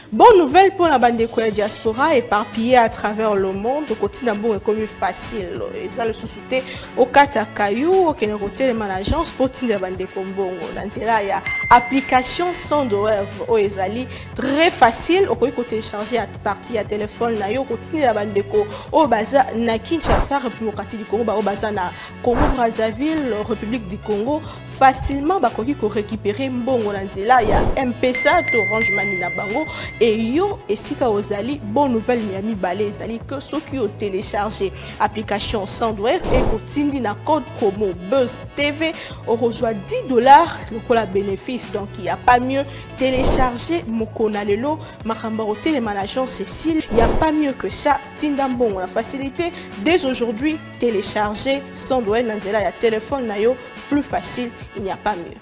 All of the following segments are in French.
Bonne nouvelle pour la bande de diaspora éparpillée à travers le monde. Le quotidien est comme facile. Et ça, le sous-souté au Katakayou, au Kénéroté, les agence pour la bande de Kombongo. Dans là, il y a application sans douleur au Ezali. Très facile. Au côté télécharger à partir à téléphone. Là, au quotidien la bande de Ko. Au Baza, na Kinshasa, République du Congo, au Baza, na Congo-Brazzaville, République du Congo. Facilement bakoki ko récupérer mbongo na nzela ya M-Pesa to Orange Money na bango et yo esika ozali bonne nouvelle miami balé ezali que ceux qui ont téléchargé application Sandware et kotindi na code promo Buzz TV on reçoit $10 le la bénéfice donc il y a pas mieux télécharger mokona lelo makamba au télémanagement Cécile il y a pas mieux que ça tinda mbongo la facilité dès aujourd'hui télécharger Sandware na nzela ya téléphone na yo plus facile, il n'y a pas mieux.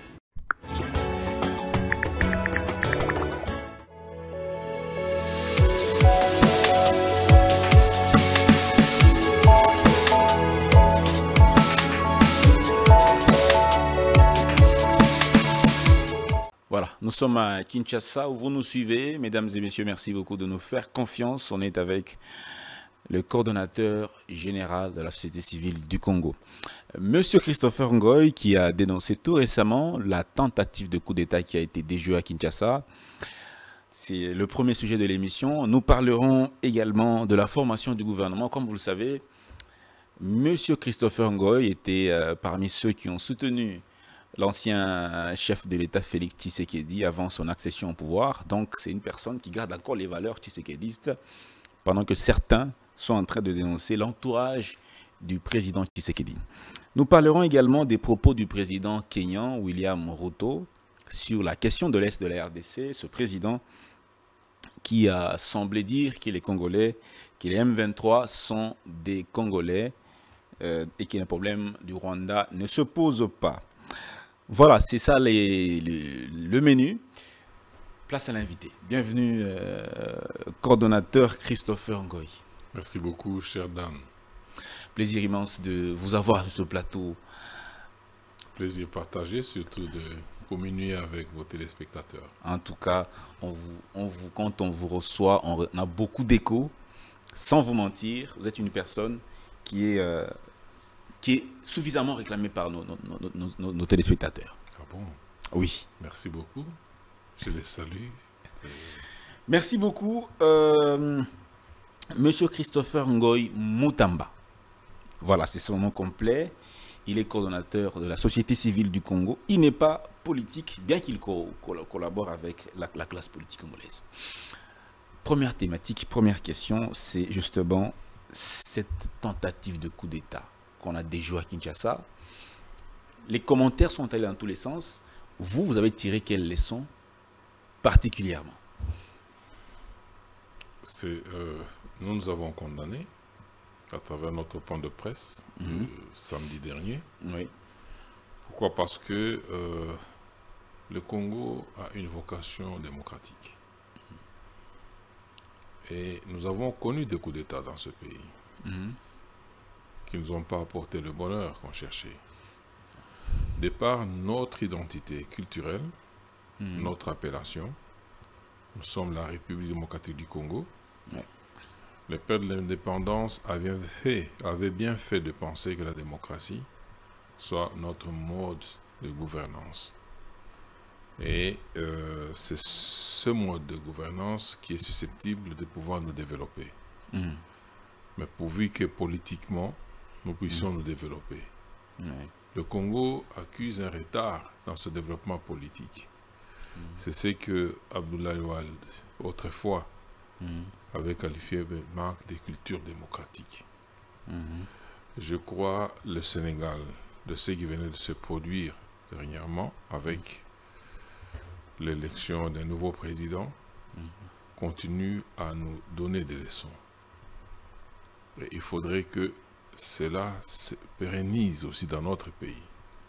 Voilà, nous sommes à Kinshasa où vous nous suivez. Mesdames et messieurs, merci beaucoup de nous faire confiance. On est avec le coordonnateur général de la société civile du Congo. Monsieur Christopher Ngoy, qui a dénoncé tout récemment la tentative de coup d'État qui a été déjouée à Kinshasa. C'est le premier sujet de l'émission. Nous parlerons également de la formation du gouvernement. Comme vous le savez, Monsieur Christopher Ngoy était parmi ceux qui ont soutenu l'ancien chef de l'État Félix Tshisekedi avant son accession au pouvoir. Donc c'est une personne qui garde encore les valeurs tshisekidistes pendant que certains sont en train de dénoncer l'entourage du président Tshisekedi. Nous parlerons également des propos du président kényan William Ruto sur la question de l'Est de la RDC, ce président qui a semblé dire que les Congolais, que les M23 sont des Congolais et que les problèmes du Rwanda ne se posent pas. Voilà, c'est ça le menu. Place à l'invité. Bienvenue, coordonnateur Christopher Ngoy. Merci beaucoup, chère dame. Plaisir immense de vous avoir sur ce plateau. Plaisir partagé, surtout de communier avec vos téléspectateurs. En tout cas, quand on vous reçoit, on a beaucoup d'échos. Sans vous mentir, vous êtes une personne qui est suffisamment réclamée par nos téléspectateurs. Ah bon? Oui. Merci beaucoup. Je les salue. Merci beaucoup. Monsieur Christopher Ngoy Mutamba. Voilà, c'est son nom complet. Il est coordonnateur de la société civile du Congo. Il n'est pas politique, bien qu'il collabore avec la classe politique congolaise. Première thématique, première question, c'est justement cette tentative de coup d'État qu'on a déjouée à Kinshasa. Les commentaires sont allés dans tous les sens. Vous avez tiré quelles leçons particulièrement? Nous avons condamné à travers notre point de presse samedi dernier. Oui. Pourquoi? Parce que le Congo a une vocation démocratique. Et nous avons connu des coups d'État dans ce pays qui ne nous ont pas apporté le bonheur qu'on cherchait. De par notre identité culturelle, notre appellation, nous sommes la République démocratique du Congo. Ouais. Le père de l'indépendance avait bien fait de penser que la démocratie soit notre mode de gouvernance. Et c'est ce mode de gouvernance qui est susceptible de pouvoir nous développer. Mais pourvu que politiquement, nous puissions nous développer. Le Congo accuse un retard dans ce développement politique. C'est ce que Abdoulaye Wade, autrefois, avait qualifié de manque de culture démocratique. Je crois le Sénégal, de ce qui venait de se produire dernièrement avec l'élection d'un nouveau président, continue à nous donner des leçons. Et il faudrait que cela se pérennise aussi dans notre pays.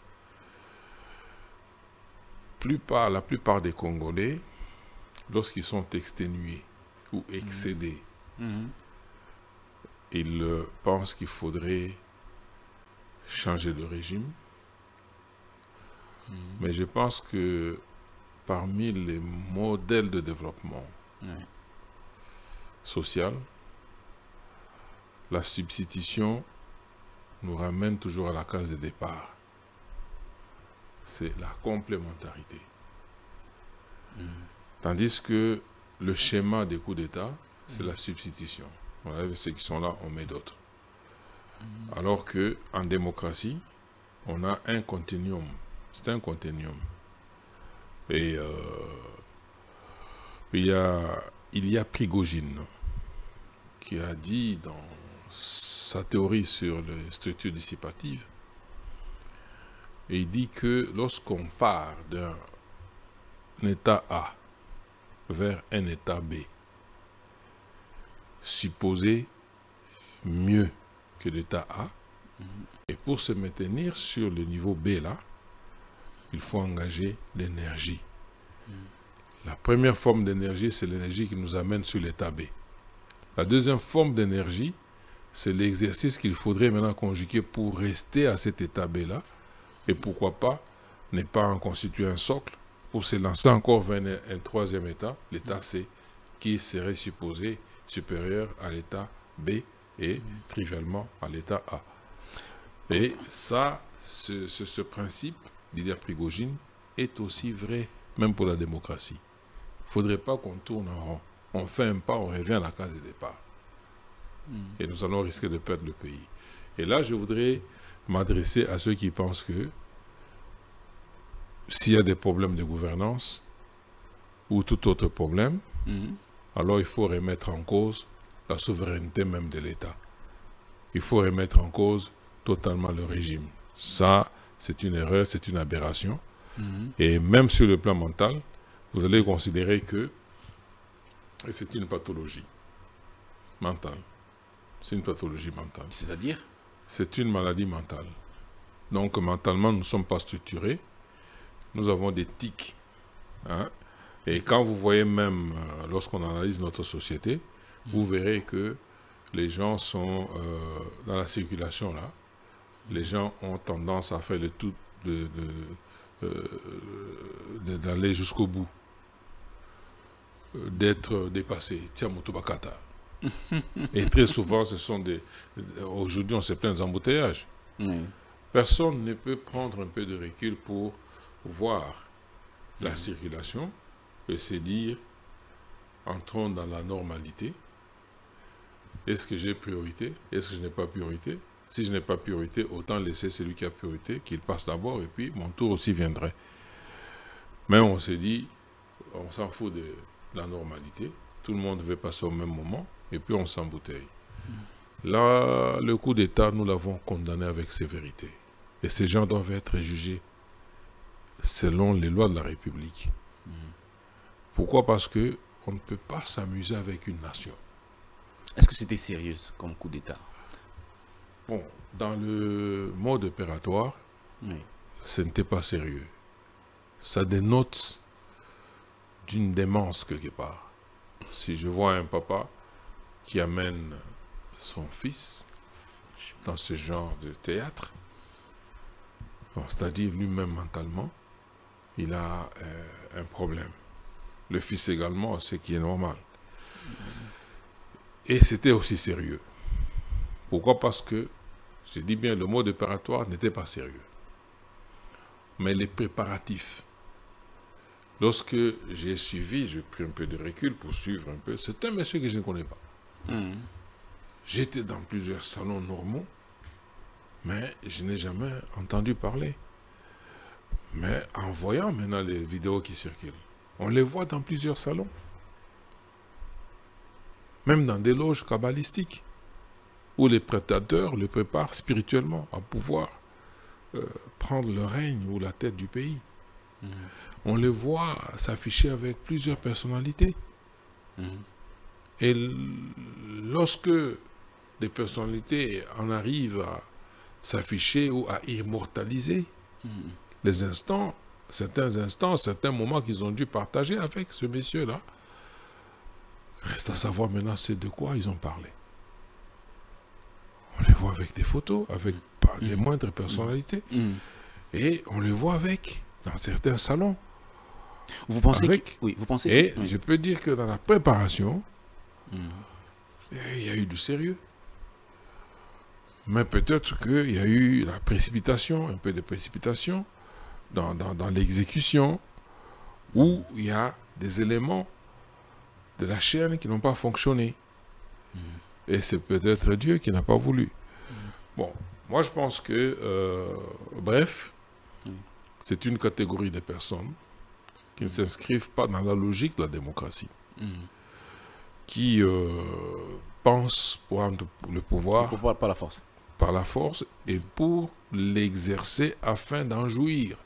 La plupart des Congolais, lorsqu'ils sont exténués ou excédés, ils pensent qu'il faudrait changer de régime. Mais je pense que parmi les modèles de développement sociale, la substitution nous ramène toujours à la case de départ. C'est la complémentarité. Tandis que le schéma des coups d'État, c'est la substitution. On enlève ceux qui sont là, on met d'autres. Alors qu'en démocratie, on a un continuum. C'est un continuum. Et il y a Prigogine qui a dit dans sa théorie sur les structures dissipatives, et il dit que lorsqu'on part d'un état A vers un état B, supposé mieux que l'état A, et pour se maintenir sur le niveau B là, il faut engager l'énergie. La première forme d'énergie, c'est l'énergie qui nous amène sur l'état B. La deuxième forme d'énergie, c'est l'exercice qu'il faudrait maintenant conjuguer pour rester à cet état B là, et pourquoi pas ne pas en constituer un socle pour se lancer encore vers un troisième état, l'état C, qui serait supposé supérieur à l'état B et trivialement à l'état A. Et ça, ce principe d'idée Prigogine est aussi vrai même pour la démocratie. Il ne faudrait pas qu'on tourne en rond. On fait un pas, on revient à la case de départ. Et nous allons risquer de perdre le pays. Et là, je voudrais m'adresser à ceux qui pensent que s'il y a des problèmes de gouvernance ou tout autre problème, alors il faut remettre en cause la souveraineté même de l'État. Il faut remettre en cause totalement le régime. Ça, c'est une erreur, c'est une aberration. Et même sur le plan mental, vous allez considérer que c'est une pathologie mentale. C'est une pathologie mentale. C'est-à-dire? C'est une maladie mentale. Donc, mentalement, nous ne sommes pas structurés. Nous avons des tics. Hein? Et quand vous voyez même, lorsqu'on analyse notre société, vous verrez que les gens sont dans la circulation là. Les gens ont tendance à faire le tout d'aller jusqu'au bout, d'être dépassé. Tiens, Motobakata. Et très souvent, ce sont des... Aujourd'hui, on se plaint des embouteillages. Personne ne peut prendre un peu de recul pour voir la circulation et se dire, entrons dans la normalité. Est-ce que j'ai priorité? Est-ce que je n'ai pas priorité? Si je n'ai pas priorité, autant laisser celui qui a priorité, qu'il passe d'abord, et puis mon tour aussi viendrait. Mais on s'est dit, on s'en fout de la normalité, tout le monde veut passer au même moment, et puis on s'embouteille. Là, le coup d'État, nous l'avons condamné avec sévérité. Et ces gens doivent être jugés selon les lois de la République. Pourquoi? Parce qu'on ne peut pas s'amuser avec une nation. Est-ce que c'était sérieux comme coup d'État? Bon, dans le mode opératoire, ce n'était pas sérieux. Ça dénote d'une démence quelque part. Si je vois un papa qui amène son fils dans ce genre de théâtre, bon, c'est-à-dire lui-même mentalement, il a un problème. Le fils également, ce qui est normal. Et c'était aussi sérieux. Pourquoi? Parce que, je dis bien, le mode opératoire n'était pas sérieux. Mais les préparatifs, lorsque j'ai suivi, j'ai pris un peu de recul pour suivre un peu, c'est un monsieur que je ne connais pas. J'étais dans plusieurs salons normaux, mais je n'ai jamais entendu parler. Mais en voyant maintenant les vidéos qui circulent, on les voit dans plusieurs salons. Même dans des loges kabbalistiques, où les prédateurs le préparent spirituellement à pouvoir prendre le règne ou la tête du pays. On les voit s'afficher avec plusieurs personnalités. Et lorsque des personnalités en arrivent à s'afficher ou à immortaliser les instants, certains moments qu'ils ont dû partager avec ce monsieur-là, reste à savoir maintenant c'est de quoi ils ont parlé. On les voit avec des photos, avec des moindres personnalités. Et on les voit avec, dans certains salons, Vous pensez avec, oui, vous pensez et je peux dire que dans la préparation, Mhm. il y a eu du sérieux. Mais peut-être qu'il y a eu la précipitation, un peu de précipitation dans l'exécution, où il y a des éléments de la chaîne qui n'ont pas fonctionné. Et c'est peut-être Dieu qui n'a pas voulu. Bon, moi je pense que, bref, c'est une catégorie de personnes qui ne s'inscrivent pas dans la logique de la démocratie, qui pensent prendre le pouvoir par la force. Par la force et pour l'exercer afin d'en jouir.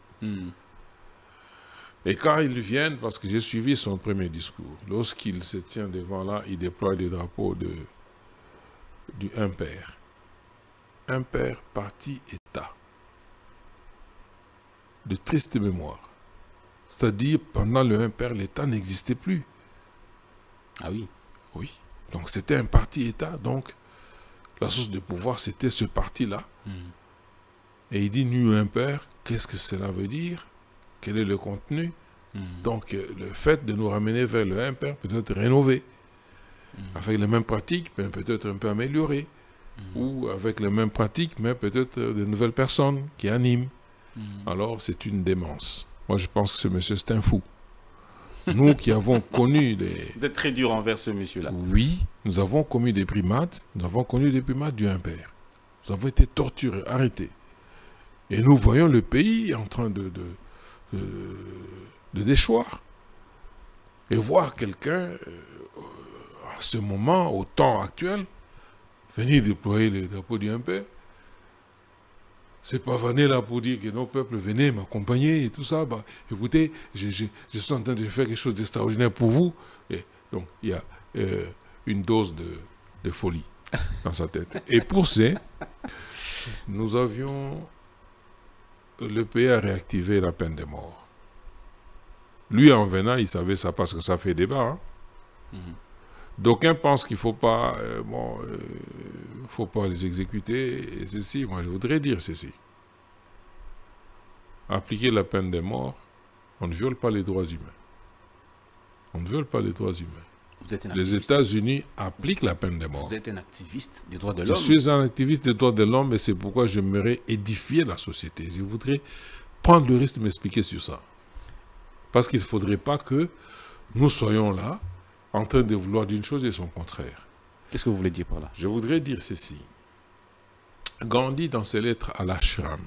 Et quand ils viennent, parce que j'ai suivi son premier discours, lorsqu'il se tient devant là, il déploie des drapeaux du un père. Un père, parti, État. De triste mémoire. C'est-à-dire, pendant le un père, l'État n'existait plus. Ah oui. Oui. Donc c'était un parti-État, donc la source de pouvoir, c'était ce parti-là. Et il dit, nu un père, qu'est-ce que cela veut dire? Quel est le contenu? Donc, le fait de nous ramener vers le un père peut être rénové. Avec les mêmes pratiques, mais peut-être un peu améliorées. Ou avec les mêmes pratiques, mais peut-être de nouvelles personnes qui animent. Alors, c'est une démence. Moi, je pense que ce monsieur, c'est un fou. Nous qui avons connu des... Vous êtes très dur envers ce monsieur-là. Oui, nous avons commis des primates. Nous avons connu des primates du un père. Nous avons été torturés, arrêtés. Et nous voyons le pays en train de déchoir. Et voir quelqu'un, à ce moment, au temps actuel, venir déployer le drapeau du un père, c'est pas venir là pour dire que nos peuples venaient m'accompagner et tout ça. Bah, écoutez, je suis en train de faire quelque chose d'extraordinaire pour vous. Et donc, il y a une dose de folie dans sa tête. Et pour ça, nous avions... Le pays a réactivé la peine de mort. Lui, en venant, il savait ça parce que ça fait débat. Hein. D'aucuns pensent qu'il ne faut pas, faut pas les exécuter. Et ceci, moi, je voudrais dire ceci. Appliquer la peine de mort, on ne viole pas les droits humains. On ne viole pas les droits humains. Vous êtes un les activiste. États-Unis appliquent la peine de mort. Vous êtes un activiste des droits de Je l'homme. suis un activiste des droits de l'homme et c'est pourquoi j'aimerais édifier la société. Je voudrais prendre le risque de m'expliquer sur ça. Parce qu'il ne faudrait pas que nous soyons là en train de vouloir d'une chose et son contraire. Qu'est-ce que vous voulez dire par là? Je voudrais dire ceci. Gandhi, dans ses lettres à l'ashram,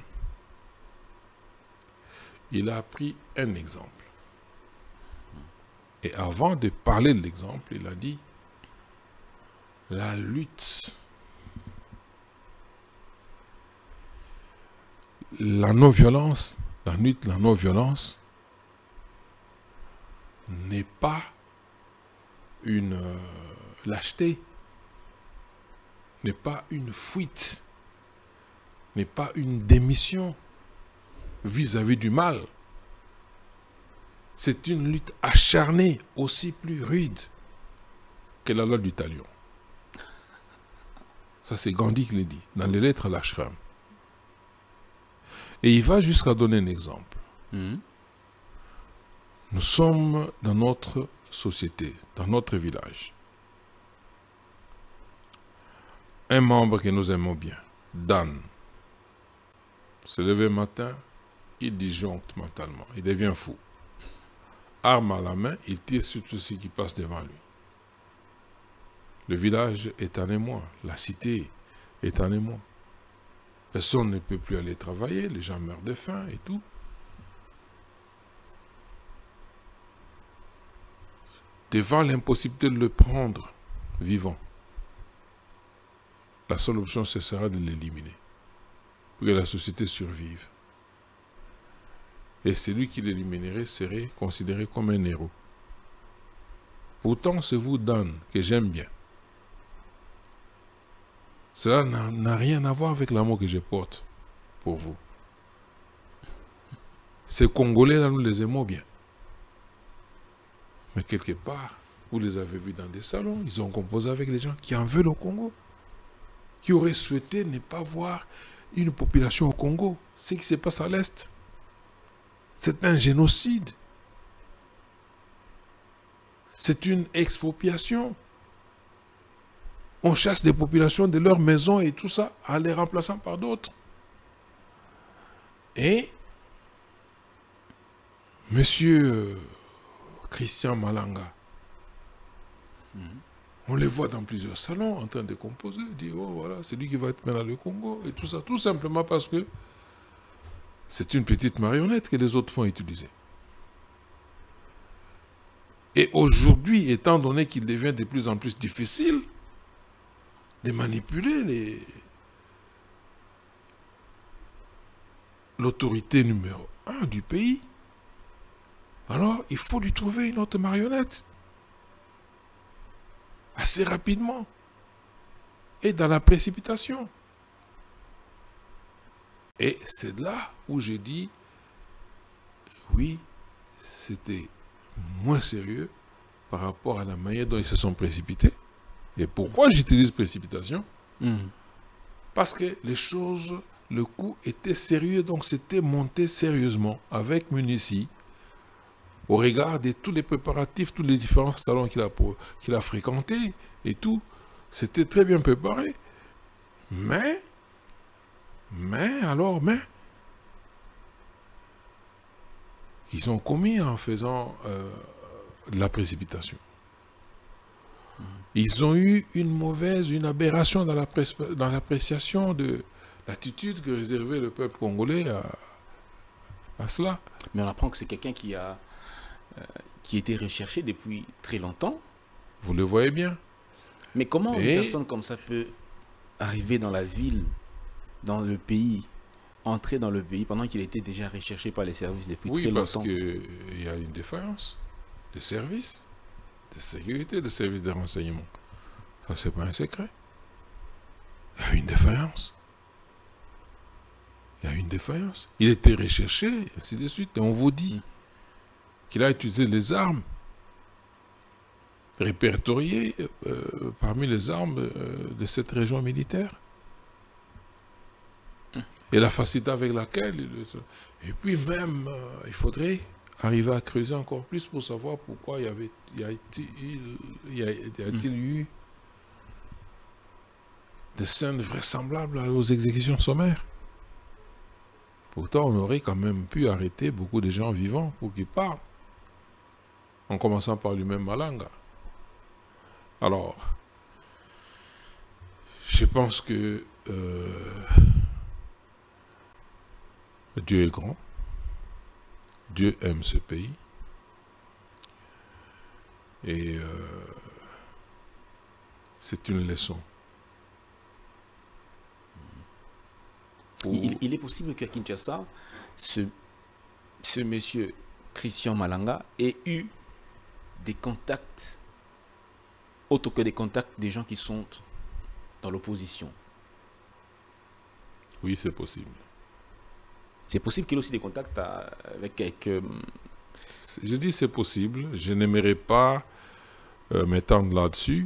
il a pris un exemple. Et avant de parler de l'exemple, il a dit la lutte, la non-violence, la lutte, la non-violence n'est pas une lâcheté, n'est pas une fuite, n'est pas une démission vis-à-vis du mal. C'est une lutte acharnée, aussi plus rude que la loi du talion. Ça, c'est Gandhi qui le dit, dans les lettres à l'ashram. Et il va jusqu'à donner un exemple. Nous sommes dans notre société, dans notre village. Un membre que nous aimons bien, Dan, se lever le matin, il disjoncte mentalement, il devient fou. Arme à la main, il tire sur tout ce qui passe devant lui. Le village est en émoi, la cité est en émoi. Personne ne peut plus aller travailler, les gens meurent de faim et tout. Devant l'impossibilité de le prendre vivant, la seule option, ce sera de l'éliminer pour que la société survive. Et celui qui l'éliminerait serait considéré comme un héros. Pourtant, c'est vous, Dan, que j'aime bien. Cela n'a rien à voir avec l'amour que je porte pour vous. Ces Congolais-là, nous les aimons bien. Mais quelque part, vous les avez vus dans des salons, ils ont composé avec des gens qui en veulent au Congo, qui auraient souhaité ne pas voir une population au Congo. Ce qui se passe à l'Est, c'est un génocide. C'est une expropriation. On chasse des populations de leurs maisons et tout ça en les remplaçant par d'autres. Et Monsieur Christian Malanga, on les voit dans plusieurs salons en train de composer, dire oh voilà, c'est lui qui va être maintenant le Congo et tout ça, tout simplement parce que c'est une petite marionnette que les autres font utiliser. Et aujourd'hui, étant donné qu'il devient de plus en plus difficile de manipuler l'autorité numéro 1 du pays, alors il faut lui trouver une autre marionnette. Assez rapidement. Et dans la précipitation. Et c'est là où j'ai dit, oui, c'était moins sérieux par rapport à la manière dont ils se sont précipités. Et pourquoi j'utilise précipitation? Parce que les choses, le coup était sérieux, donc c'était monté sérieusement avec Munici, au regard de tous les préparatifs, tous les différents salons qu'il a fréquentés et tout. C'était très bien préparé. Mais, ils ont commis en faisant de la précipitation. Ils ont eu une aberration dans l'appréciation de l'attitude que réservait le peuple congolais à cela. Mais on apprend que c'est quelqu'un qui était recherché depuis très longtemps. Vous le voyez bien. Mais comment une personne comme ça peut arriver dans la ville, dans le pays, entrer dans le pays pendant qu'il était déjà recherché par les services depuis très longtemps? Oui, parce qu'il y a une défaillance de services, de sécurité, de services de renseignement. Ça, c'est pas un secret. Il y a une défaillance. Il y a une défaillance. Il était recherché, et ainsi de suite. Et on vous dit qu'il a utilisé les armes répertoriées parmi les armes de cette région militaire. Et la facilité avec laquelle... Et puis même, il faudrait arriver à creuser encore plus pour savoir pourquoi y a-t-il eu des scènes vraisemblables aux exécutions sommaires. Pourtant, on aurait quand même pu arrêter beaucoup de gens vivants pour qu'ils parlent. En commençant par lui-même Malanga. Alors, je pense que Dieu est grand. Dieu aime ce pays. Et c'est une leçon. Il est possible qu'à Kinshasa, ce monsieur Christian Malanga ait eu des contacts, autres que des contacts des gens qui sont dans l'opposition. Oui, c'est possible. C'est possible qu'il ait aussi des contacts avec quelques... Je dis c'est possible. Je n'aimerais pas m'étendre là-dessus.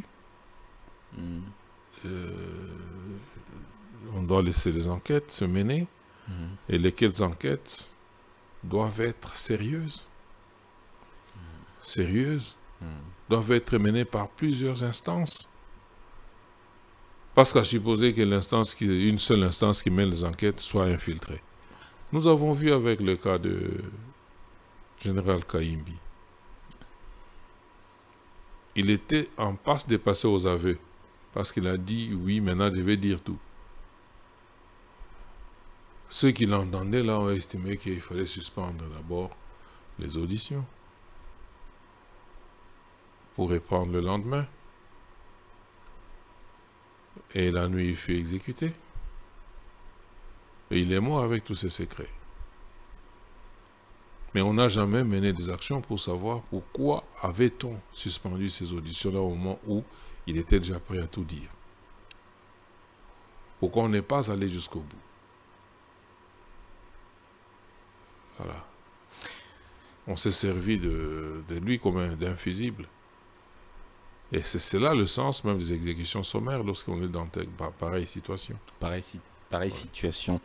On doit laisser les enquêtes se mener. Et lesquelles enquêtes doivent être sérieuses. Doivent être menées par plusieurs instances. Parce qu'à supposer que une seule instance qui mène les enquêtes soit infiltrée. Nous avons vu avec le cas de Général Kaimbi. Il était en passe de passer aux aveux. Parce qu'il a dit, oui, maintenant je vais dire tout. Ceux qui l'entendaient là ont estimé qu'il fallait suspendre d'abord les auditions. Pour reprendre le lendemain. Et la nuit, il fut exécuté. Et il est mort avec tous ses secrets. Mais on n'a jamais mené des actions pour savoir pourquoi avait-on suspendu ces auditions-là au moment où il était déjà prêt à tout dire. Pourquoi on n'est pas allé jusqu'au bout. Voilà. On s'est servi de lui comme d'un fusible. Et c'est là le sens même des exécutions sommaires lorsqu'on est dans pareille situation. Pareille situation.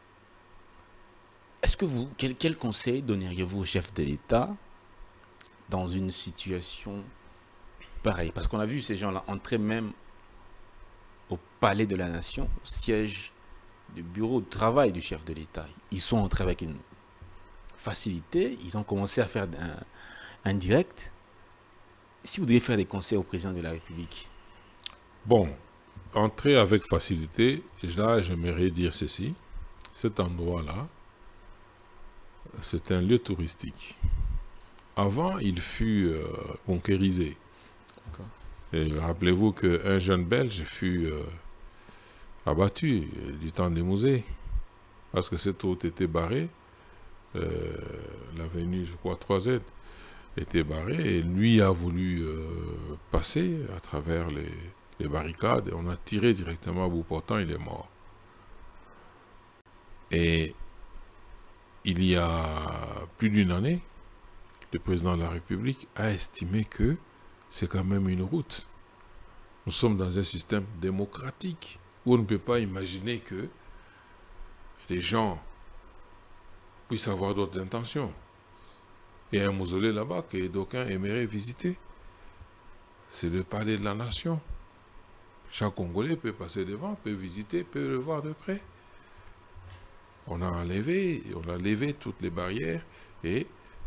Est-ce que quel conseil donneriez-vous au chef de l'État dans une situation pareille? Parce qu'on a vu ces gens-là entrer même au palais de la nation, au siège du bureau de travail du chef de l'État. Ils sont entrés avec une facilité, ils ont commencé à faire un direct. Si vous devez faire des conseils au président de la République. Bon, entrer avec facilité, là j'aimerais dire ceci. Cet endroit-là, c'est un lieu touristique. Avant, il fut conquérisé. Et rappelez-vous qu'un jeune Belge fut abattu du temps des musées, parce que cette route était barrée, l'avenue, je crois, 3Z, était barrée, et lui a voulu passer à travers les barricades, et on a tiré directement à bout portant, il est mort. Et il y a plus d'une année, le président de la République a estimé que c'est quand même une route. Nous sommes dans un système démocratique où on ne peut pas imaginer que les gens puissent avoir d'autres intentions. Il y a un mausolée là-bas que d'aucuns aimeraient visiter. C'est le palais de la nation. Chaque Congolais peut passer devant, peut visiter, peut le voir de près. On a levé toutes les barrières et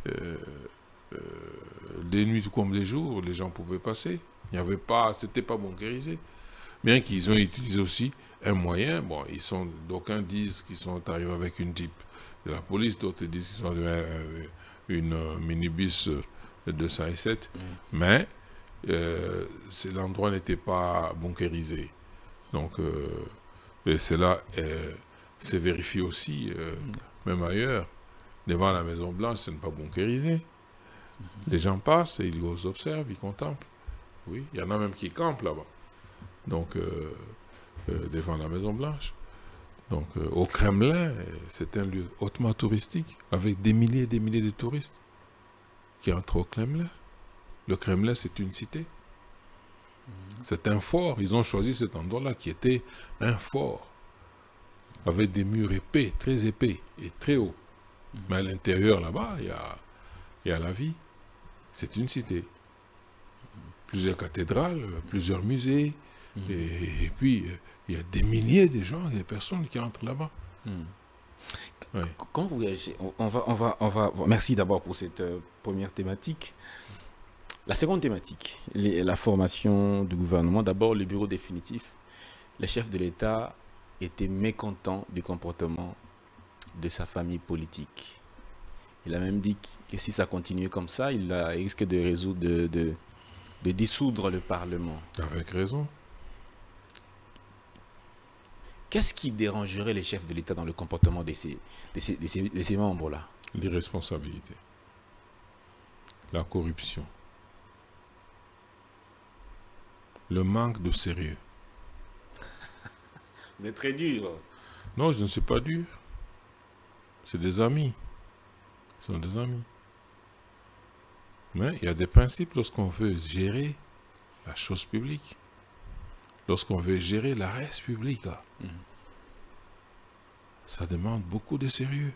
des nuits comme des jours, les gens pouvaient passer. Il n'y avait pas, c'était pas bunkérisé. Bien qu'ils ont utilisé aussi un moyen. Bon, d'aucuns disent qu'ils sont arrivés avec une Jeep de la police, d'autres disent qu'ils sont arrivés avec une minibus de 207. Mais l'endroit n'était pas bunkérisé. Donc, cela s'est vérifié aussi, même ailleurs. Devant la Maison Blanche, ce n'est pas bunkérisé. Les gens passent et ils vous observent, ils contemplent. Oui, il y en a même qui campent là-bas. Donc, devant la Maison Blanche. Donc, au Kremlin, c'est un lieu hautement touristique, avec des milliers et des milliers de touristes qui entrent au Kremlin. Le Kremlin, c'est une cité. C'est un fort. Ils ont choisi cet endroit-là qui était un fort, avec des murs épais, très épais et très hauts. Mais à l'intérieur, là-bas, il y a la vie. C'est une cité. Plusieurs cathédrales, plusieurs musées. Et puis, il y a des milliers de gens, des personnes qui entrent là-bas. Ouais. Quand vous réagissez, on va, merci d'abord pour cette première thématique. La seconde thématique, la formation du gouvernement. D'abord, le bureau définitif. Le chef de l'État était mécontent du comportement de sa famille politique. Il a même dit que si ça continuait comme ça, il risque de dissoudre le Parlement. Avec raison. Qu'est-ce qui dérangerait les chefs de l'État dans le comportement de ces membres-là? L'irresponsabilité, la corruption, le manque de sérieux. Vous êtes très dur. Non, je ne suis pas dur. C'est des amis. Ce sont des amis. Mais il y a des principes lorsqu'on veut gérer la chose publique. Lorsqu'on veut gérer la res publica. Ça demande beaucoup de sérieux.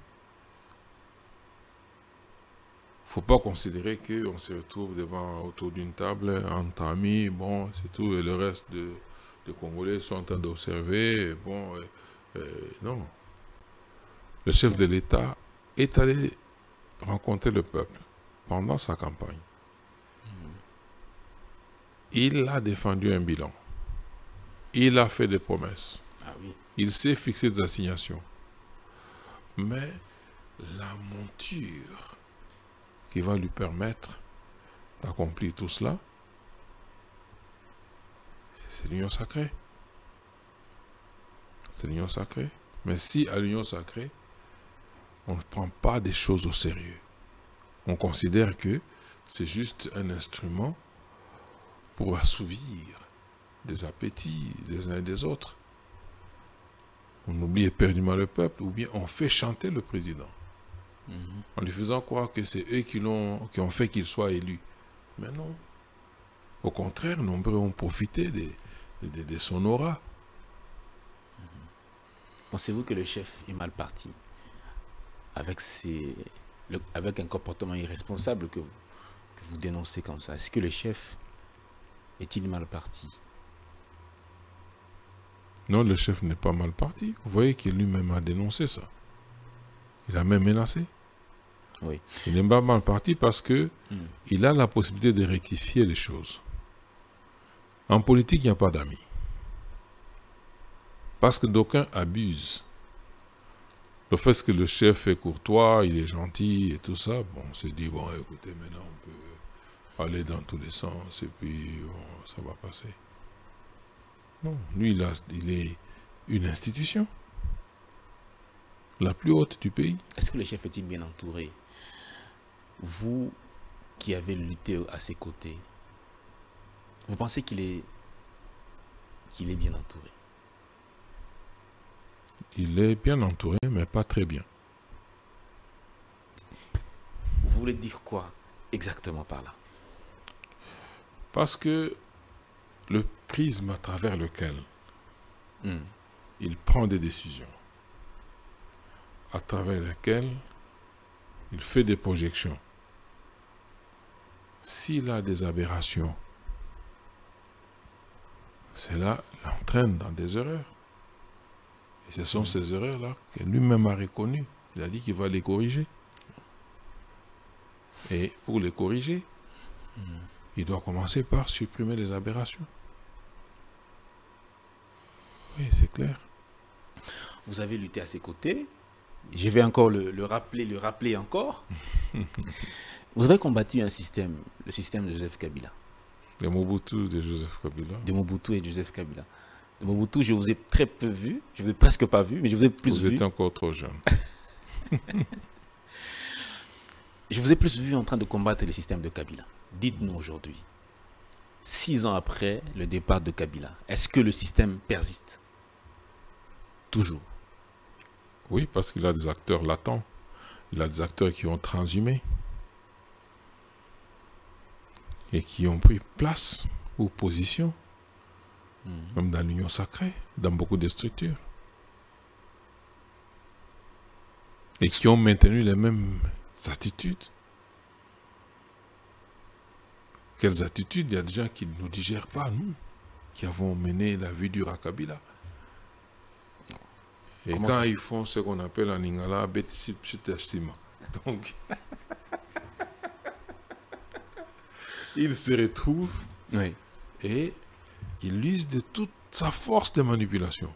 Il ne faut pas considérer qu'on se retrouve autour d'une table entre amis, bon, c'est tout, et le reste des Congolais sont en train d'observer. Bon, non. Le chef de l'État est allé rencontrer le peuple pendant sa campagne. Il a défendu un bilan. Il a fait des promesses. Ah oui. Il s'est fixé des assignations. Mais la monture qui va lui permettre d'accomplir tout cela, c'est l'union sacrée. C'est l'union sacrée. Mais si à l'union sacrée, on ne prend pas des choses au sérieux, on considère que c'est juste un instrument pour assouvir des appétits des uns et des autres. On oublie éperdument le peuple, ou bien on fait chanter le président. En lui faisant croire que c'est eux qui ont fait qu'il soit élu. Mais non. Au contraire, nombreux ont profité de son aura. Pensez-vous que le chef est mal parti avec un comportement irresponsable que vous dénoncez comme ça, est-ce que le chef est-il mal parti? Non, le chef n'est pas mal parti. Vous voyez qu'il lui-même a dénoncé ça. Il a même menacé. Oui. Il n'est pas mal parti parce que il a la possibilité de rectifier les choses. En politique, il n'y a pas d'amis. Parce que d'aucuns abusent. Le fait que le chef est courtois, il est gentil et tout ça, bon, on s'est dit, bon, écoutez, maintenant on peut aller dans tous les sens et puis bon, ça va passer. Non, lui, il est une institution. La plus haute du pays. Est-ce que le chef est-il bien entouré? Vous qui avez lutté à ses côtés, vous pensez qu'il est bien entouré? Il est bien entouré, mais pas très bien. Vous voulez dire quoi exactement par là? Parce que le prisme à travers lequel il prend des décisions, à travers lequel il fait des projections, s'il a des aberrations, cela l'entraîne dans des erreurs. Et ce sont ces erreurs-là que lui-même a reconnues. Il a dit qu'il va les corriger. Et pour les corriger, il doit commencer par supprimer les aberrations. Oui, c'est clair. Vous avez lutté à ses côtés. Je vais encore le rappeler encore. Vous avez combattu un système, le système de Joseph Kabila. De Mobutu, de Joseph Kabila. De Mobutu et Joseph Kabila. De Mobutu, je vous ai très peu vu. Je vous ai presque pas vu, mais je vous ai plus vu. Vous êtes encore trop jeune. Je vous ai plus vu en train de combattre le système de Kabila. Dites-nous aujourd'hui, 6 ans après le départ de Kabila, est-ce que le système persiste? Toujours. Oui, parce qu'il a des acteurs latents. Il a des acteurs qui ont transhumé et qui ont pris place ou position, même dans l'union sacrée, dans beaucoup de structures. Et qui ont maintenu les mêmes attitudes. Quelles attitudes? Il y a des gens qui ne nous digèrent pas, nous, qui avons mené la vie dure à Kabila. Et comment quand ça? Ils font ce qu'on appelle en Lingala, donc, ils se retrouvent et ils usent de toute sa force de manipulation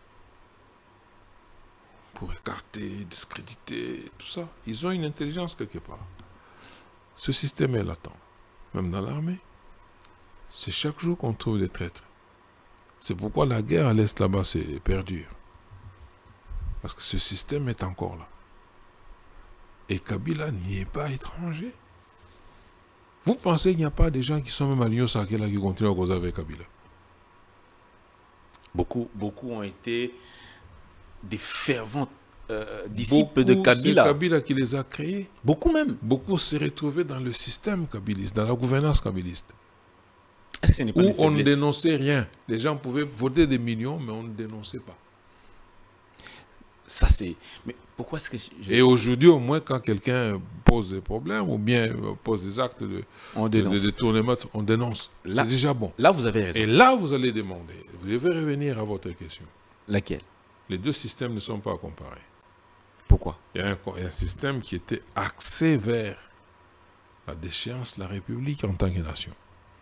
pour écarter, discréditer, tout ça. Ils ont une intelligence quelque part. Ce système est latent. Même dans l'armée, c'est chaque jour qu'on trouve des traîtres. C'est pourquoi la guerre à l'Est là-bas perdure. Parce que ce système est encore là. Et Kabila n'y est pas étranger. Vous pensez qu'il n'y a pas des gens qui sont même à l'Union sacrée là qui continuent à causer avec Kabila? Beaucoup ont été des fervents disciples de Kabila. C'est Kabila qui les a créés. Beaucoup même. Beaucoup s'est retrouvés dans le système kabiliste, dans la gouvernance kabiliste. Est-ce que ce n'est pas où on ne dénonçait rien. Les gens pouvaient voter des millions, mais on ne dénonçait pas. Ça c'est... Mais pourquoi est-ce que... Et aujourd'hui, au moins, quand quelqu'un pose des problèmes ou bien pose des actes de détournement, on dénonce. C'est déjà bon. Là, vous avez raison. Et là, vous allez demander. Vous devez revenir à votre question. Laquelle? Les deux systèmes ne sont pas comparés. Pourquoi? Il y a un système qui était axé vers la déchéance de la République en tant que nation.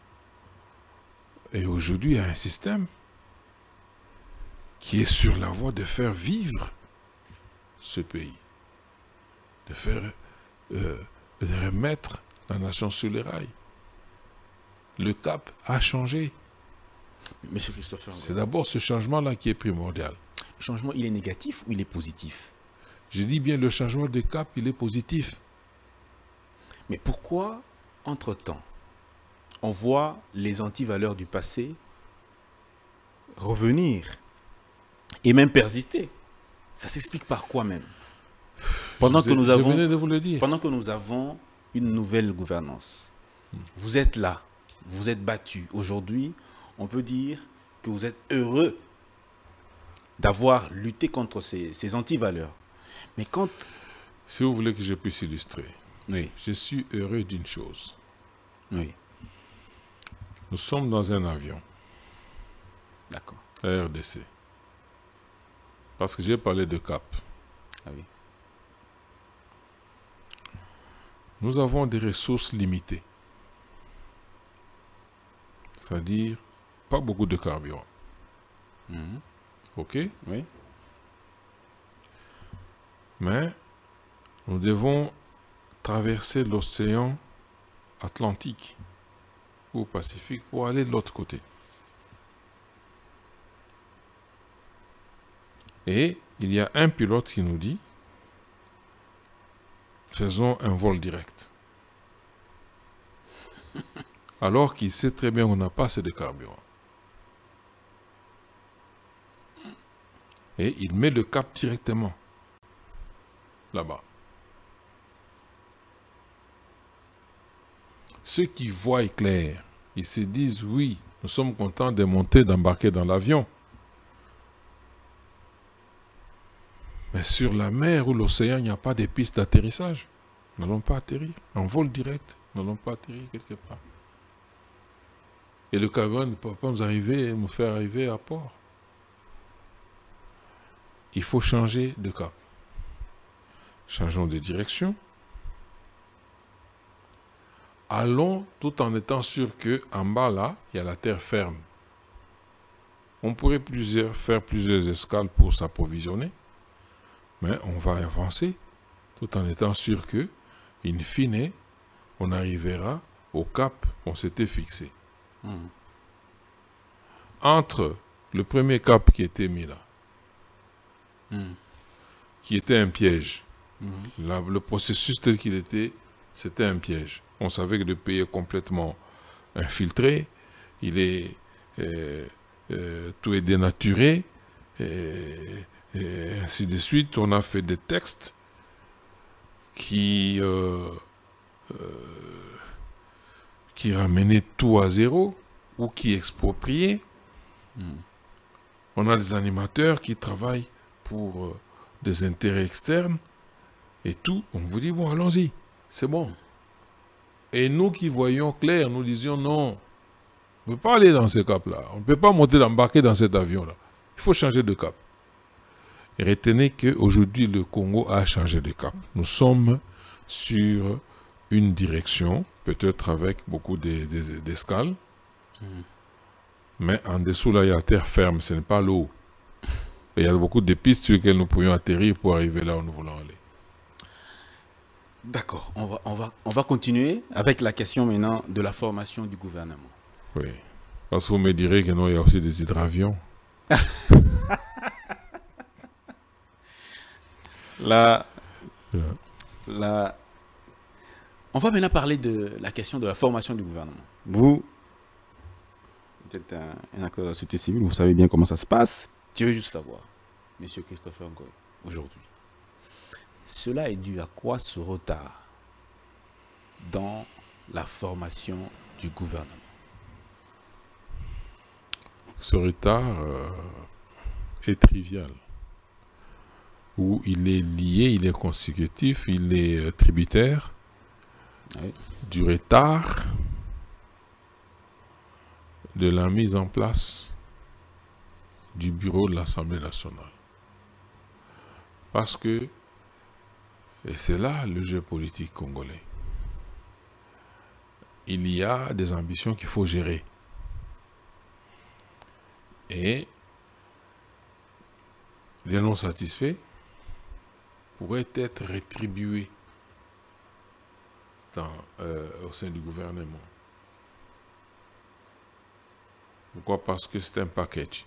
Et aujourd'hui, il y a un système qui est sur la voie de faire vivre ce pays, de faire de remettre la nation sur les rails. Le cap a changé. Monsieur Christopher, c'est d'abord ce changement-là qui est primordial. Le changement, il est négatif ou il est positif? Je dis bien le changement de cap, il est positif. Mais pourquoi, entre-temps, on voit les antivaleurs du passé revenir et même persister? Ça s'explique par quoi même? Pendant que nous avons, venais de vous le dire. Pendant que nous avons une nouvelle gouvernance, vous êtes là, vous êtes battus. Aujourd'hui, on peut dire que vous êtes heureux d'avoir lutté contre ces antivaleurs. Mais quand... Si vous voulez que je puisse illustrer, oui. Je suis heureux d'une chose. Oui. Nous sommes dans un avion, D'accord. RDC. Parce que j'ai parlé de cap. Ah oui. Nous avons des ressources limitées. C'est-à-dire, pas beaucoup de carburant. Mhm. OK? Oui. Mais nous devons traverser l'océan Atlantique ou Pacifique pour aller de l'autre côté. Et il y a un pilote qui nous dit, faisons un vol direct. Alors qu'il sait très bien qu'on n'a pas assez de carburant. Et il met le cap directement là-bas. Ceux qui voient clair, ils se disent oui, nous sommes contents de monter, d'embarquer dans l'avion. Mais sur la mer ou l'océan, il n'y a pas de piste d'atterrissage. Nous n'allons pas atterrir. En vol direct, nous n'allons pas atterrir quelque part. Et le carburant ne peut pas nous faire arriver à port. Il faut changer de cap. Changeons de direction. Allons tout en étant sûr qu'en bas là, il y a la terre ferme. On pourrait faire plusieurs escales pour s'approvisionner, mais on va avancer tout en étant sûr que, in fine, on arrivera au cap qu'on s'était fixé. Entre le premier cap qui était mis là, qui était un piège, le processus tel qu'il était, c'était un piège. On savait que le pays est complètement infiltré, il est, tout est dénaturé, et ainsi de suite. On a fait des textes qui ramenaient tout à zéro ou qui expropriaient. On a des animateurs qui travaillent pour des intérêts externes et tout. On vous dit, bon, allons-y, c'est bon. Et nous qui voyions clair, nous disions non, on ne peut pas aller dans ce cap-là. On ne peut pas embarquer dans cet avion-là. Il faut changer de cap. Et retenez qu'aujourd'hui, le Congo a changé de cap. Nous sommes sur une direction, peut-être avec beaucoup d'escales. Mais en dessous, là, il y a la terre ferme, ce n'est pas l'eau. Et il y a beaucoup de pistes sur lesquelles nous pourrions atterrir pour arriver là où nous voulons aller. D'accord, on va continuer avec la question maintenant de la formation du gouvernement. Oui, parce que vous me direz que non, il y a aussi des hydravions. On va maintenant parler de la question de la formation du gouvernement. Vous êtes un acteur de la société civile, vous savez bien comment ça se passe. Je veux juste savoir, Monsieur Christopher Ngoy, aujourd'hui, cela est dû à quoi ce retard dans la formation du gouvernement? Ce retard est trivial. Où il est lié, il est consécutif, il est tributaire du retard de la mise en place du bureau de l'Assemblée nationale. Parce que, et c'est là le jeu politique congolais, il y a des ambitions qu'il faut gérer. Et les non satisfaits pourraient être rétribués au sein du gouvernement. Pourquoi? Parce que c'est un package.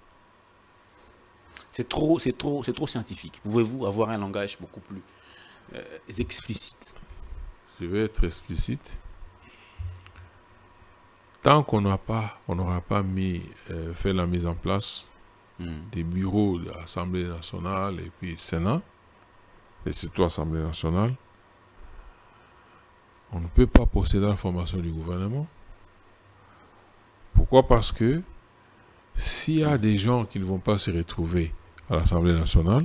C'est trop scientifique. Pouvez-vous avoir un langage beaucoup plus explicite? Je vais être explicite. Tant qu'on n'aura pas fait la mise en place des bureaux de l'Assemblée nationale et puis Sénat, et surtout l'Assemblée nationale, on ne peut pas procéder à la formation du gouvernement. Pourquoi? Parce que s'il y a des gens qui ne vont pas se retrouver à l'Assemblée nationale,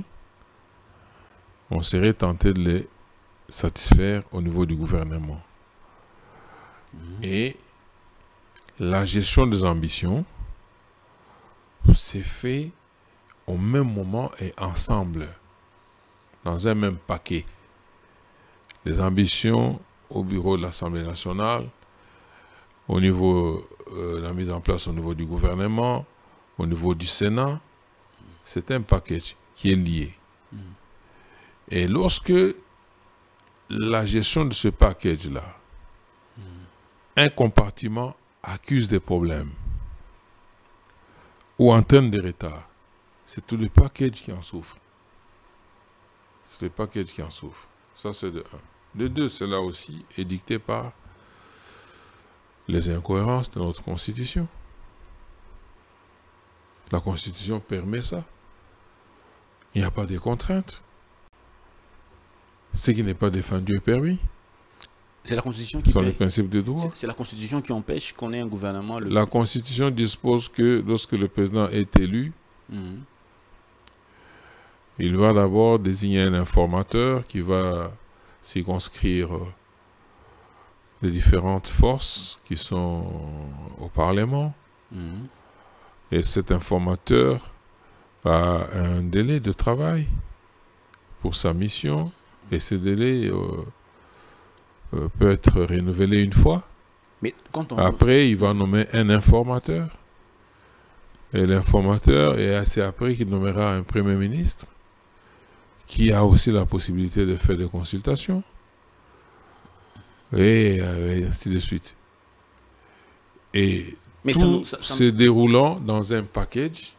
on serait tenté de les satisfaire au niveau du gouvernement. Et la gestion des ambitions s'est fait au même moment et ensemble, dans un même paquet. Les ambitions au bureau de l'Assemblée nationale, au niveau de la mise en place au niveau du gouvernement, au niveau du Sénat, c'est un package qui est lié. Et lorsque la gestion de ce package-là, un compartiment accuse des problèmes ou entraîne des retards, c'est tout le package qui en souffre. C'est le package qui en souffre. Ça, c'est de un. De deux, cela aussi est dicté par les incohérences de notre Constitution. La Constitution permet ça. Il n'y a pas de contraintes. Ce qui n'est pas défendu est permis. C'est la Constitution qui sont les principes de droit. C'est la Constitution qui empêche qu'on ait un gouvernement. La Constitution dispose que lorsque le président est élu, il va d'abord désigner un informateur qui va circonscrire les différentes forces qui sont au Parlement. Et cet informateur a un délai de travail pour sa mission. Et ce délai peut être renouvelé une fois. Mais quand on... Après, il va nommer un informateur. Et l'informateur, c'est après qu'il nommera un premier ministre qui a aussi la possibilité de faire des consultations. Et ainsi de suite. Et mais tout se déroulant dans un package,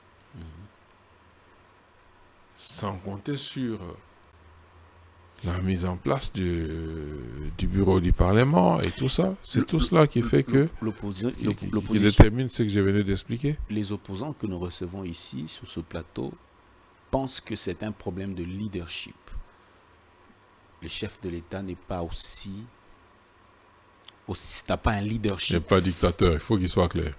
sans compter sur la mise en place du bureau du Parlement et tout ça. C'est tout cela qui fait que qui détermine ce que je venais d'expliquer. Les opposants que nous recevons ici, sur ce plateau, pensent que c'est un problème de leadership. Le chef de l'État n'est pas aussi n'a pas un leadership. Il n'est pas dictateur, il faut qu'il soit clair.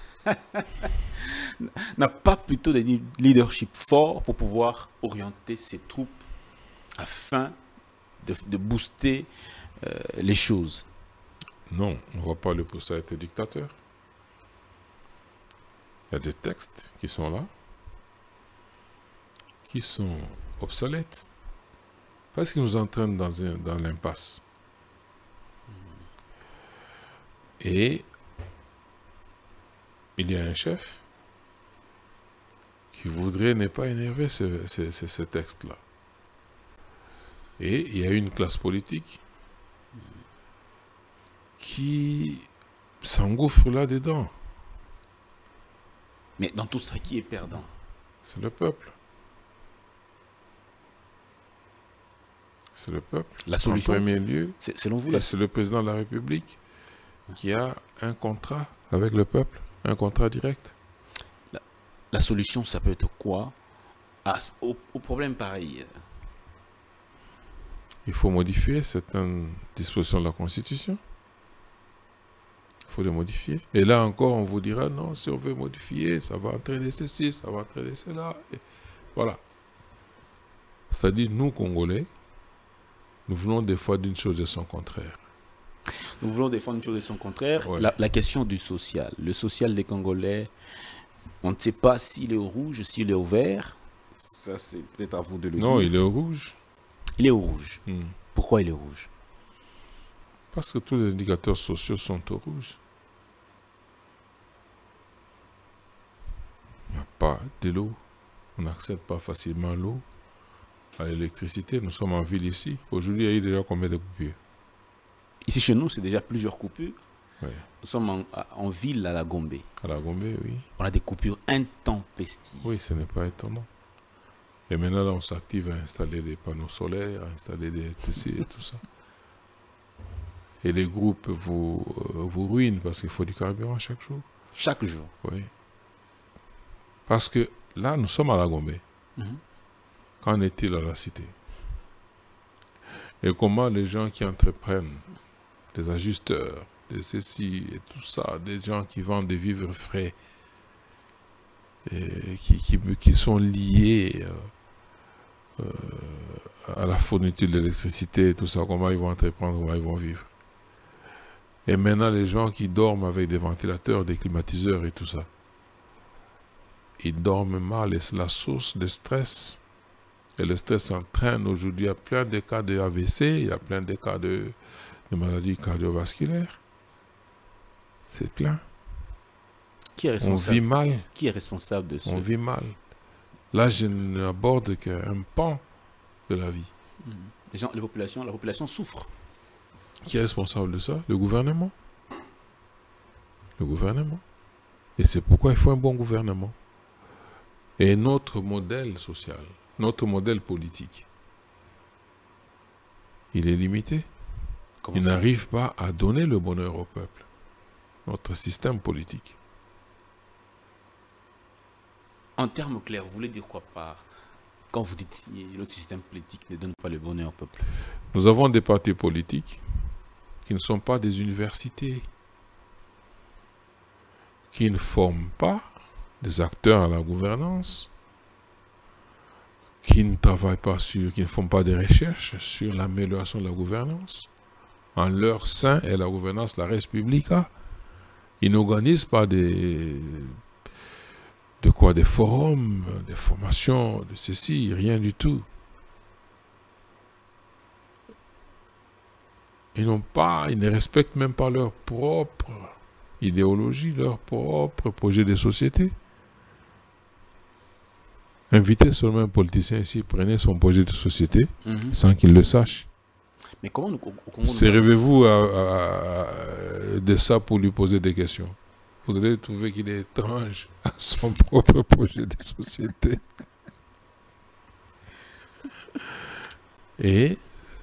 N'a pas plutôt de leadership fort pour pouvoir orienter ses troupes afin de booster les choses. Non, on ne va pas le pousser à être dictateur. Il y a des textes qui sont là, qui sont obsolètes, parce qu'ils nous entraînent dans l'impasse. Et il y a un chef qui voudrait ne pas énerver ce texte-là. Et il y a une classe politique qui s'engouffre là-dedans. Mais dans tout ça, qui est perdant? C'est le peuple. C'est le peuple. La solution, en premier lieu, selon vous, c'est le président de la République qui a un contrat avec le peuple, un contrat direct. La solution, ça peut être quoi au problème pareil? Il faut modifier certaines dispositions de la Constitution. Il faut les modifier. Et là encore, on vous dira, non, si on veut modifier, ça va entraîner ceci, ça va entraîner cela. Et voilà. C'est-à-dire, nous, Congolais, nous voulons des fois d'une chose et son contraire. Nous voulons défendre une chose et son contraire. Ouais. La question du social. Le social des Congolais, on ne sait pas s'il est au rouge, s'il est au vert. Ça, c'est peut-être à vous de le dire. Non, il est au rouge. Il est au rouge. Pourquoi il est rouge? Parce que tous les indicateurs sociaux sont au rouge. Il n'y a pas de l'eau. On n'accède pas facilement à l'eau, à l'électricité. Nous sommes en ville ici. Aujourd'hui, il y a eu déjà combien de coupures? Ici, chez nous, c'est déjà plusieurs coupures. Ouais. Nous sommes en ville à la Gombe. À la Gombe, oui. On a des coupures intempestives. Oui, ce n'est pas étonnant. Et maintenant, là, on s'active à installer des panneaux solaires, à installer des TC et tout ça. Et les groupes vous ruinent parce qu'il faut du carburant chaque jour. Chaque jour? Oui. Parce que là, nous sommes à la Gombe. Qu'en est-il à la cité? Et comment les gens qui entreprennent, des ajusteurs, des ceci et tout ça, des gens qui vendent des vivres frais, et qui sont liés à la fourniture de l'électricité et tout ça, comment ils vont entreprendre, comment ils vont vivre. Et maintenant, les gens qui dorment avec des ventilateurs, des climatiseurs et tout ça, ils dorment mal et c'est la source de stress. Et le stress entraîne aujourd'hui, il y a plein de cas de AVC, il y a plein de cas de maladies cardiovasculaires. C'est plein. Qui est On responsable? vit mal. Qui est responsable de ce? On vit mal. Là, je n'aborde qu'un pan de la vie. Les gens, la population souffre. Qui est responsable de ça? Le gouvernement. Le gouvernement. Et c'est pourquoi il faut un bon gouvernement. Et notre modèle social, notre modèle politique, il est limité. Comment Il ça? n'arrive pas à donner le bonheur au peuple. Notre système politique. En termes clairs, vous voulez dire quoi par quand vous dites que notre système politique ne donne pas le bonheur au peuple? Nous avons des partis politiques qui ne sont pas des universités, qui ne forment pas des acteurs à la gouvernance, qui ne travaillent pas sur, qui ne font pas des recherches sur l'amélioration de la gouvernance. En leur sein est la gouvernance, la res publica. Ils n'organisent pas des forums, des formations, de ceci, rien du tout. Ils ne respectent même pas leur propre idéologie, leur propre projet de société. Invitez seulement un politicien ici, prenez son projet de société sans qu'il le sache. Mais comment servez-vous de ça pour lui poser des questions? Vous allez trouver qu'il est étrange à son propre projet de société. Et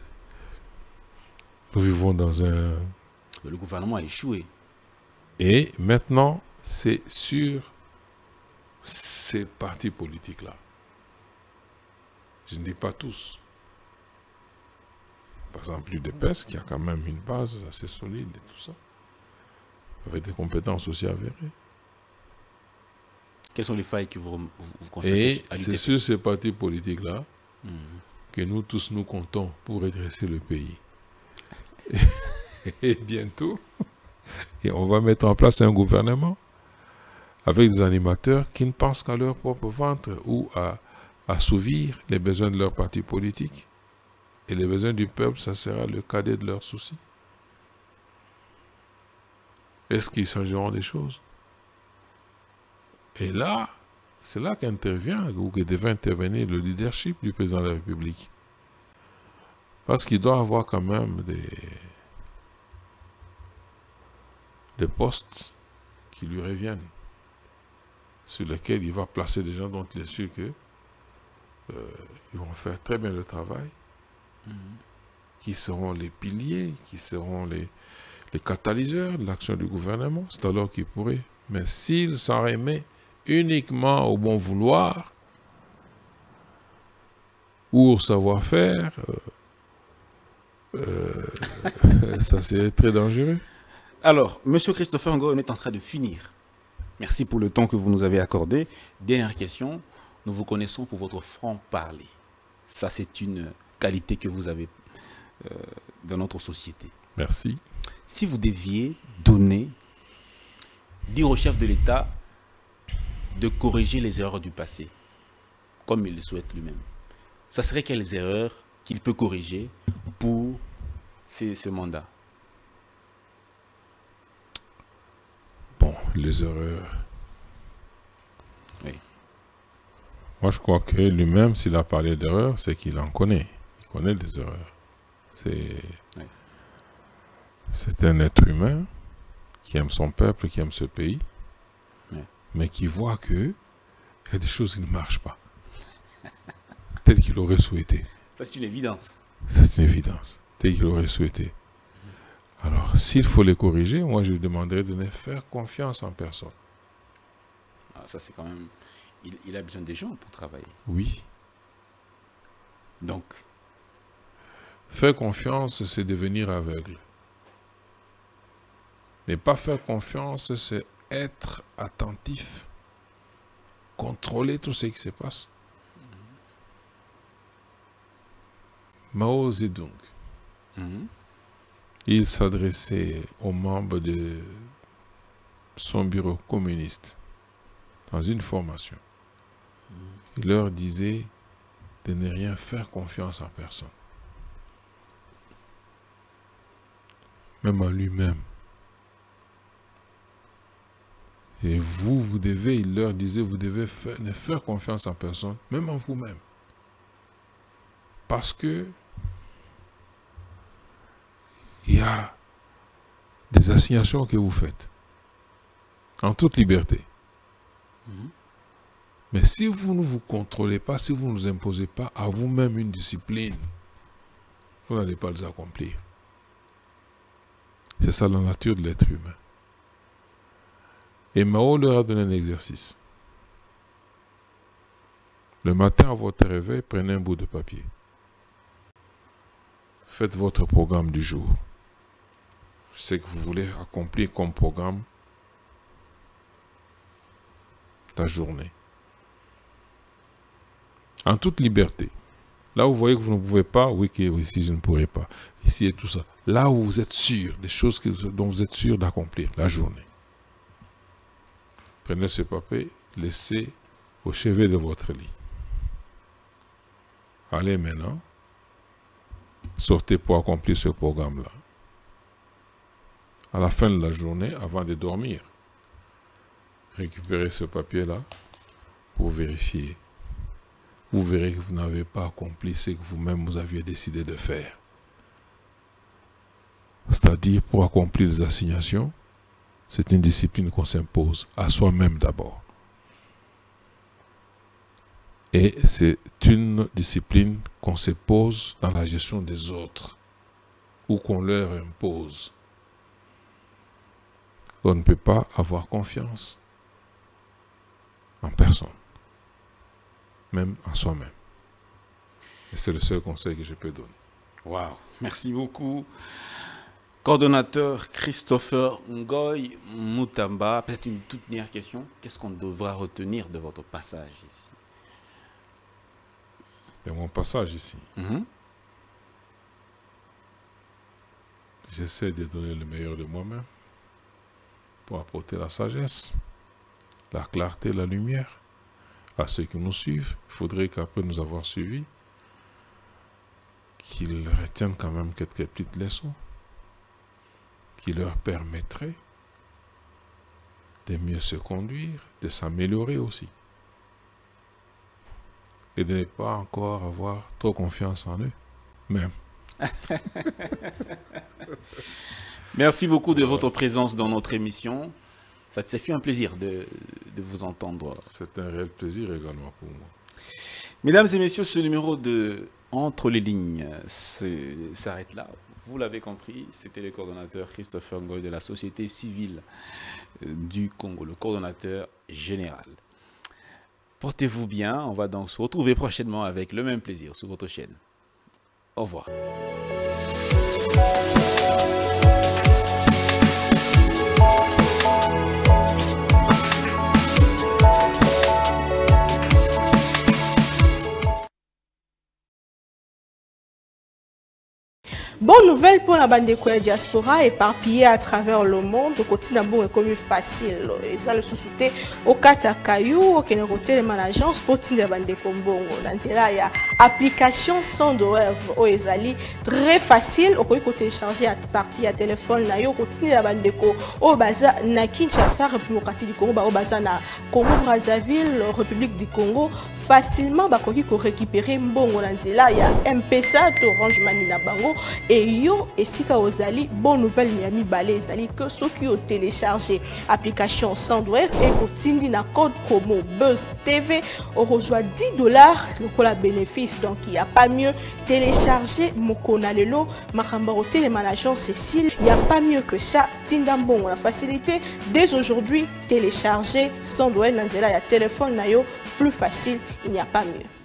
nous vivons dans un... Le gouvernement a échoué. Et maintenant, c'est sur ces partis politiques-là. Je ne dis pas tous. Par exemple, l'UDPS, qui a quand même une base assez solide et tout ça, avec des compétences aussi avérées. Quelles sont les failles que vous constatez? Et c'est sur ces partis politiques-là que nous tous nous comptons pour redresser le pays. Et bientôt, on va mettre en place un gouvernement avec des animateurs qui ne pensent qu'à leur propre ventre ou à assouvir les besoins de leur parti politique. Et les besoins du peuple, ça sera le cadet de leurs soucis. Est-ce qu'ils changeront des choses? Et là, c'est là qu'intervient ou que devait intervenir le leadership du président de la République. Parce qu'il doit avoir quand même des postes qui lui reviennent, sur lesquels il va placer des gens dont il est sûr que ils vont faire très bien le travail, qui seront les piliers, qui seront les catalyseurs de l'action du gouvernement. C'est alors qu'il pourrait. Mais s'il s'en remet uniquement au bon vouloir ou au savoir-faire, ça serait très dangereux. Alors, Monsieur Christopher Ngo, on est en train de finir. Merci pour le temps que vous nous avez accordé. Dernière question. Nous vous connaissons pour votre franc-parler. Ça, c'est une qualité que vous avez dans notre société. Merci. Si vous deviez dire au chef de l'État de corriger les erreurs du passé, comme il le souhaite lui-même, ça serait quelles erreurs qu'il peut corriger pour ce mandat? Bon, les erreurs. Oui. Moi, je crois que lui-même, s'il a parlé d'erreurs, c'est qu'il en connaît. Il connaît des erreurs. C'est un être humain qui aime son peuple, qui aime ce pays, mais qui voit qu'il y a des choses qui ne marchent pas, telles qu'il aurait souhaité. Ça, c'est une évidence. C'est une évidence, telles qu'il aurait souhaité. Alors, s'il faut les corriger, moi, je lui demanderais de ne faire confiance en personne. Ah, ça, c'est quand même... Il a besoin des gens pour travailler. Oui. Donc, faire confiance, c'est devenir aveugle. Ne pas faire confiance, c'est être attentif, contrôler tout ce qui se passe. Mao Zedong, il s'adressait aux membres de son bureau communiste dans une formation. Il leur disait de ne rien faire confiance en personne. Même en lui-même. Et vous devez, il leur disait, vous devez ne faire confiance en personne, même en vous-même. Parce que il y a des assignations que vous faites en toute liberté. Mais si vous ne vous contrôlez pas, si vous ne vous imposez pas à vous-même une discipline, vous n'allez pas les accomplir. C'est ça la nature de l'être humain. Et Mao leur a donné un exercice. Le matin à votre réveil, prenez un bout de papier. Faites votre programme du jour. Ce que vous voulez accomplir comme programme la journée. En toute liberté. Là où vous voyez que vous ne pouvez pas, oui, ici je ne pourrai pas. Ici et tout ça. Là où vous êtes sûr, des choses dont vous êtes sûr d'accomplir la journée. Prenez ce papier, laissez au chevet de votre lit. Allez maintenant, sortez pour accomplir ce programme-là. À la fin de la journée, avant de dormir, récupérez ce papier-là pour vérifier. Vous verrez que vous n'avez pas accompli ce que vous-même vous aviez décidé de faire. C'est-à-dire, pour accomplir les assignations, c'est une discipline qu'on s'impose à soi-même d'abord. Et c'est une discipline qu'on se pose dans la gestion des autres, ou qu'on leur impose. On ne peut pas avoir confiance en personne, même en soi-même. Et c'est le seul conseil que je peux donner. Waouh, merci beaucoup. Coordonnateur Christopher Ngoy Mutamba, peut-être une toute dernière question. Qu'est-ce qu'on devra retenir de votre passage ici? De mon passage ici, j'essaie de donner le meilleur de moi-même pour apporter la sagesse, la clarté, la lumière à ceux qui nous suivent. Il faudrait qu'après nous avoir suivis, qu'ils retiennent quand même quelques petites leçons qui leur permettraient de mieux se conduire, de s'améliorer aussi. Et de ne pas encore avoir trop confiance en eux, même. Merci beaucoup de votre présence dans notre émission. Ça fait un plaisir de vous entendre. C'est un réel plaisir également pour moi. Mesdames et messieurs, ce numéro de Entre les lignes s'arrête là. Vous l'avez compris, c'était le coordonnateur Christopher Ngoy de la société civile du Congo, le coordonnateur général. Portez-vous bien, on va donc se retrouver prochainement avec le même plaisir sur votre chaîne. Au revoir. Bonne nouvelle pour la bande de diaspora éparpillée à travers le monde. Au quotidien, bon, est comme facile. Et ça, le sous-souté au Katakayou, au Kénéroté, les managers, pour la bande de Kombongo. Dans là, il y a application sans douleur au Ezali. Très facile. Au côté télécharger à partir à téléphone, na yo, continuer la bande de Ko, au Baza, na Kinshasa, République du Congo, au Baza, na Congo, Brazzaville, République du Congo. Facilement, bakoki ko récupérer mbongo na nzela ya M-Pesa to Orange Money na bango et yo esika ozali bonne nouvelle Miami Balé ezali que ceux qui ont téléchargé application Sandware et kotindi na code promo Buzz TV on reçoit $10 le la bénéfice. Donc il n'y a pas mieux télécharger Mokona Lelo Makambaro Télémanagement Cécile, il n'y a pas mieux que ça. Tindambon la facilité dès aujourd'hui télécharger Sandware na nzela ya téléphone na yo plus facile, il n'y a pas mieux.